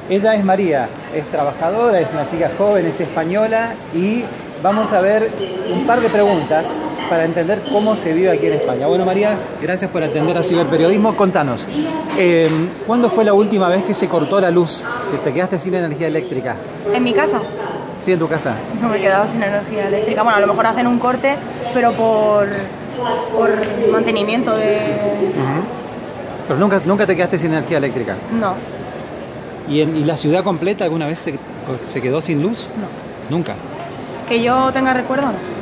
Ella es María, es trabajadora, es una chica joven, es española y vamos a ver un par de preguntas para entender cómo se vive aquí en España. Bueno, María, gracias por atender a Ciberperiodismo. Contanos, ¿cuándo fue la última vez que se cortó la luz, que te quedaste sin energía eléctrica? ¿En mi casa? Sí, en tu casa. No me he quedado sin energía eléctrica. Bueno, a lo mejor hacen un corte, pero por mantenimiento de... Pero nunca te quedaste sin energía eléctrica. No. ¿Y la ciudad completa alguna vez se quedó sin luz? No. Nunca. Que yo tenga recuerdo, no.